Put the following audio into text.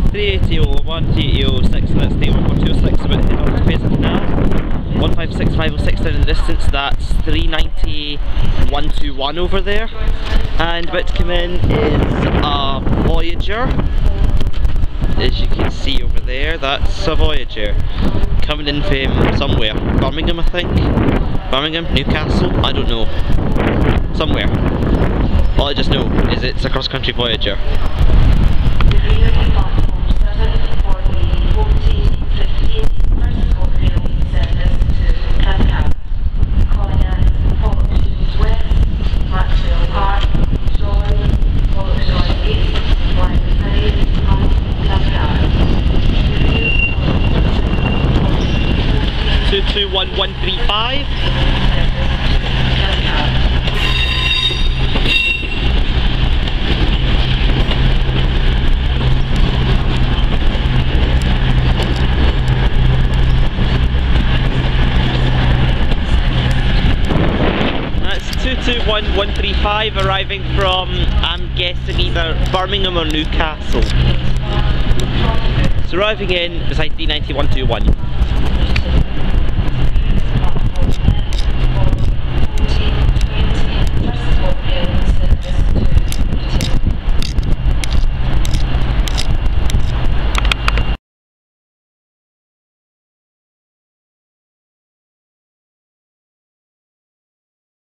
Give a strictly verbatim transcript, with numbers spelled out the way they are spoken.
three eighty oh one, three eighty oh six, and that's the one four two oh six about to head off to Fraser Canal. one five six five oh six down in the distance, that's three ninety one twenty-one over there. And about to come in is a Voyager. As you can see over there, that's a Voyager. Coming in from somewhere. Birmingham, I think. Birmingham? Newcastle? I don't know. Somewhere. All I just know is it's a cross-country Voyager. two two one one three five. That's two two one one three five, arriving from, I'm guessing, either Birmingham or Newcastle. It's arriving in beside three ninety one twenty-one.